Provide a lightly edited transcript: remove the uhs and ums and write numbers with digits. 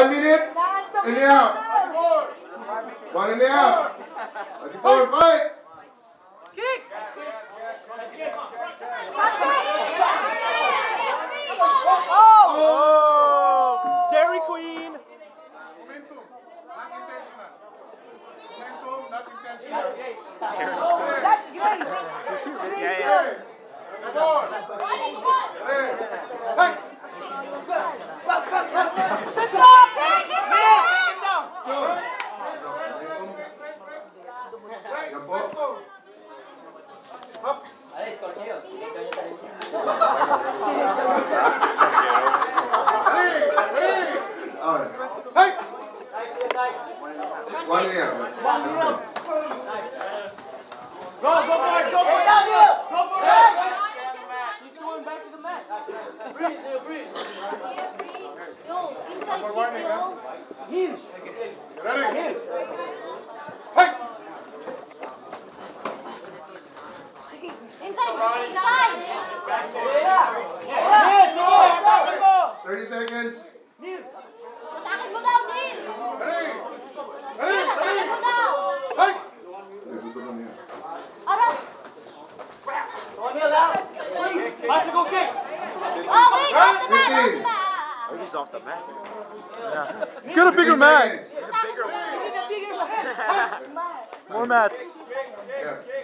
minute. In the out. 1 in the out. 34, fight. Kick. Oh! Dairy Queen. Momentum, not intentional. Momentum, not intentional. That's Grace. Yeah. The ball. Hey. Hey. Let's go. Up. Alright. Hey. 1 in the out. Go for it. Go down here. Go for it. He's going back to the mat. Breathe. Number 1 in. Heel. Ready? Hey. Inside. 30 seconds. Patakin mo daw, Neil. Ready? Ready? Ready? Hey. Aray. Bicycle kick. Oh, wait. Off the mat. 15. He's off the mat. Yeah. Get a bigger mat. Get a bigger mat. More mats. Yeah.